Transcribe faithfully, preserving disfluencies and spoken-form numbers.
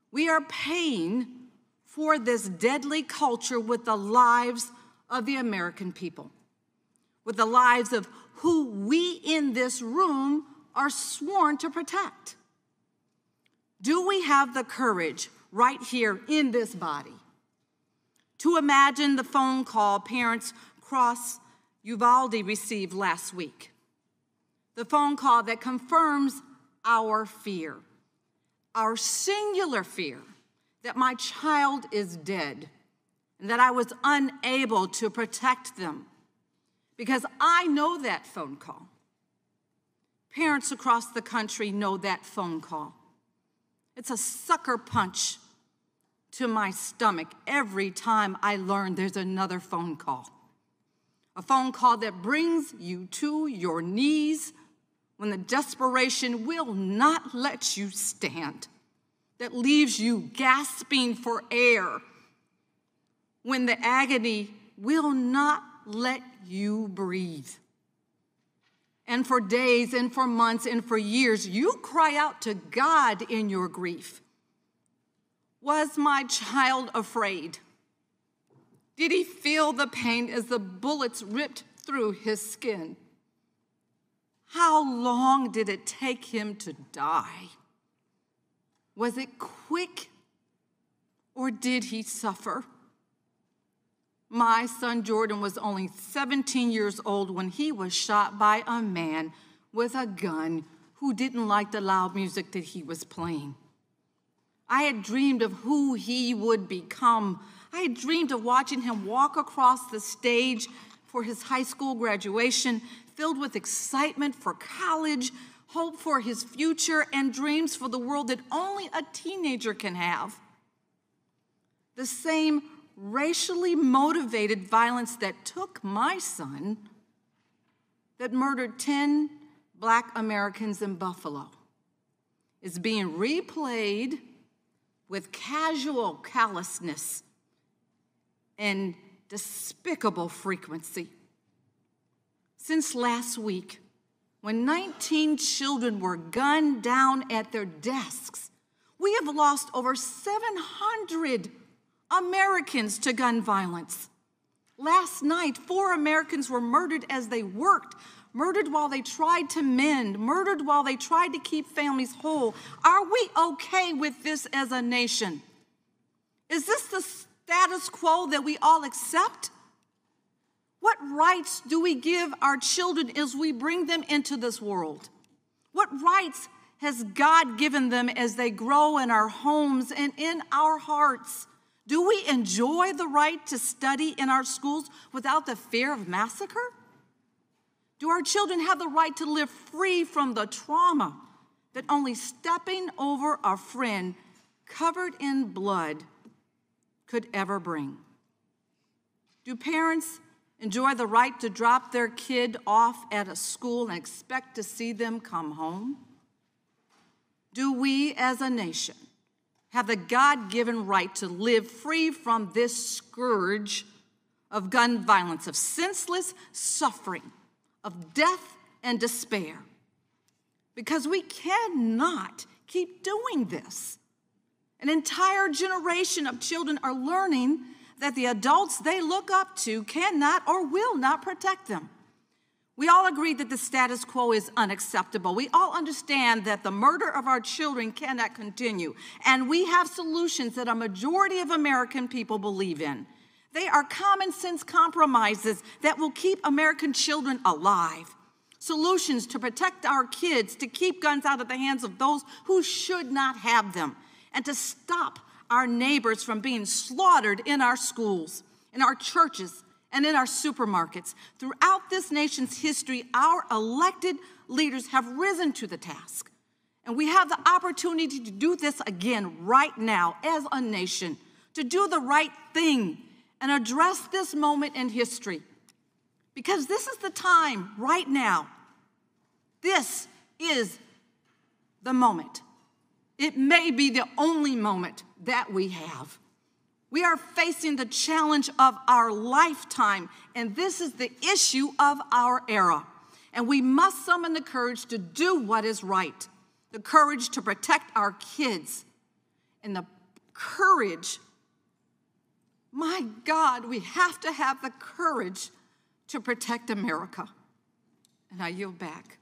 We are paying for this deadly culture with the lives of the American people, with the lives of who we in this room are sworn to protect. Do we have the courage right here in this body to imagine the phone call parents across Uvalde received last week? The phone call that confirms our fear, our singular fear that my child is dead and that I was unable to protect them, because I know that phone call. Parents across the country know that phone call. It's a sucker punch to my stomach every time I learn there's another phone call. A phone call that brings you to your knees when the desperation will not let you stand, that leaves you gasping for air when the agony will not let you breathe. And for days and for months and for years, you cry out to God in your grief. Was my child afraid? Did he feel the pain as the bullets ripped through his skin? How long did it take him to die? Was it quick, or did he suffer? My son Jordan was only seventeen years old when he was shot by a man with a gun who didn't like the loud music that he was playing. I had dreamed of who he would become. I had dreamed of watching him walk across the stage for his high school graduation, filled with excitement for college, hope for his future, and dreams for the world that only a teenager can have. The same racially motivated violence that took my son, that murdered ten Black Americans in Buffalo, is being replayed with casual callousness and despicable frequency. Since last week, when nineteen children were gunned down at their desks, we have lost over seven hundred Americans to gun violence. Last night, four Americans were murdered as they worked, murdered while they tried to mend, murdered while they tried to keep families whole. Are we okay with this as a nation? Is this the status quo that we all accept? What rights do we give our children as we bring them into this world? What rights has God given them as they grow in our homes and in our hearts? Do we enjoy the right to study in our schools without the fear of massacre? Do our children have the right to live free from the trauma that only stepping over a friend covered in blood could ever bring? Do parents enjoy the right to drop their kid off at a school and expect to see them come home? Do we as a nation have the God-given right to live free from this scourge of gun violence, of senseless suffering, of death and despair? Because we cannot keep doing this. An entire generation of children are learning that the adults they look up to cannot or will not protect them. We all agree that the status quo is unacceptable. We all understand that the murder of our children cannot continue, and we have solutions that a majority of American people believe in. They are common sense compromises that will keep American children alive. Solutions to protect our kids, to keep guns out of the hands of those who should not have them, and to stop our neighbors from being slaughtered in our schools, in our churches, and in our supermarkets. Throughout this nation's history, our elected leaders have risen to the task. And we have the opportunity to do this again right now as a nation, to do the right thing and address this moment in history. Because this is the time right now. This is the moment. It may be the only moment that we have. We are facing the challenge of our lifetime, and this is the issue of our era. And we must summon the courage to do what is right, the courage to protect our kids, and the courage. My God, we have to have the courage to protect America. And I yield back.